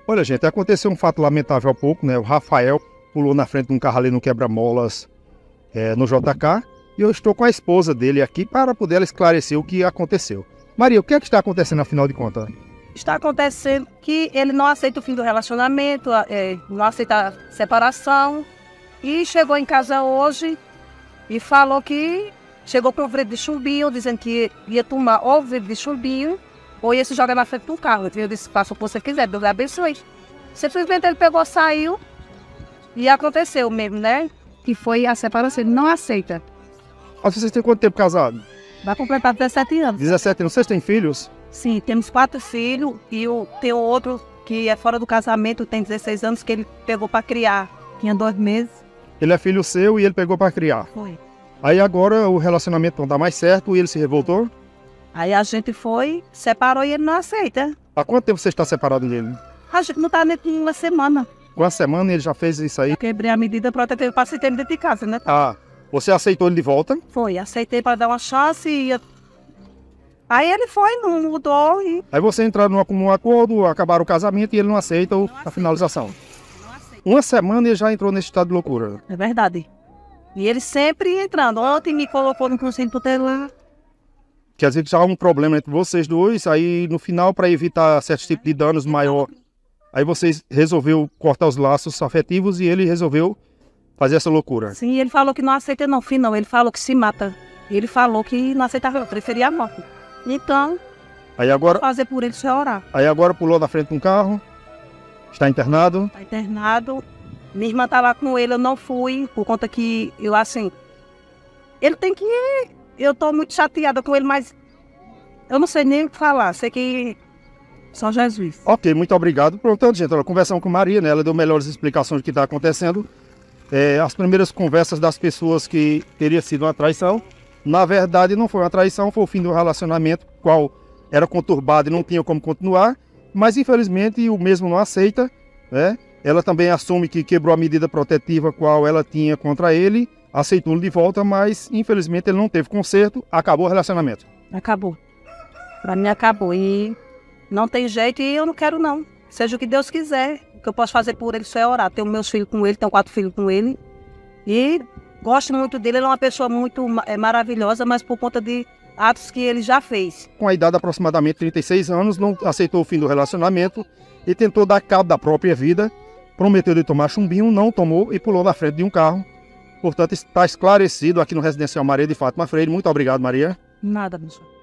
Olha, gente, aconteceu um fato lamentável há pouco, né? O Rafael pulou na frente de um carro ali no quebra-molas no JK. E eu estou com a esposa dele aqui para poder esclarecer o que aconteceu. Maria, o que é que está acontecendo afinal de contas? Está acontecendo que ele não aceita o fim do relacionamento, não aceita a separação. E chegou em casa hoje e falou que chegou com o vidro de chumbinho, dizendo que ia tomar ou o vidro de chumbinho ou ia se jogar na frente do carro. Eu disse, faça o que você quiser, Deus abençoe. Simplesmente ele pegou, saiu e aconteceu mesmo, né? Que foi a separação, ele não aceita. Vocês têm quanto tempo casado? Vai completar 17 anos. 17 anos. Vocês têm filhos? Sim, temos 4 filhos e tem outro que é fora do casamento, tem 16 anos, que ele pegou para criar. Tinha 2 meses. Ele é filho seu e ele pegou para criar. Foi. Aí agora o relacionamento não dá mais certo e ele se revoltou? Aí a gente foi, separou e ele não aceita. Há quanto tempo você está separado dele? A gente não está nem com uma semana. Com a semana ele já fez isso aí? Eu quebrei a medida protetiva para se ter dentro de casa, né? Ah, você aceitou ele de volta? Foi, aceitei para dar uma chance e... Aí ele foi, não mudou e... Aí você entraram num acordo, acabaram o casamento e ele não aceita a finalização. Não aceita. Uma semana ele já entrou nesse estado de loucura. É verdade. E ele sempre entrando. Ontem me colocou no conselho tutelar. Quer dizer que já há um problema entre vocês dois, aí no final, para evitar certos tipos de danos maior, aí vocês resolveu cortar os laços afetivos e ele resolveu fazer essa loucura. Sim, ele falou que não aceita não, fim não. Ele falou que se mata. Ele falou que não aceitava, preferia a morte. Então, Aí agora, fazer por ele só orar. aí agora pulou na frente de um carro, está internado. Está internado. Minha irmã tá lá com ele, eu não fui, por conta que eu, assim... Ele tem que ir. Eu tô muito chateada com ele, mas eu não sei nem o que falar. Sei que só Jesus. Ok, muito obrigado. Pronto, gente, conversamos com Maria, né? Ela deu melhores explicações do que está acontecendo. As primeiras conversas das pessoas que teria sido uma traição, na verdade não foi uma traição, foi o fim do relacionamento, qual era conturbado e não tinha como continuar, mas infelizmente o mesmo não aceita, né? Ela também assume que quebrou a medida protetiva qual ela tinha contra ele, aceitou-lo de volta, mas infelizmente ele não teve conserto, acabou o relacionamento. Acabou. Pra mim acabou. E não tem jeito e eu não quero não. Seja o que Deus quiser. O que eu posso fazer por ele só é orar. Tenho meus filhos com ele, tenho 4 filhos com ele. E gosto muito dele. Ele é uma pessoa muito maravilhosa, mas por conta de atos que ele já fez. Com a idade de aproximadamente 36 anos, não aceitou o fim do relacionamento e tentou dar cabo da própria vida. Prometeu de tomar chumbinho, não tomou e pulou na frente de um carro. Portanto, está esclarecido aqui no Residencial Maria de Fátima Freire. Muito obrigado, Maria. Nada, meu senhor.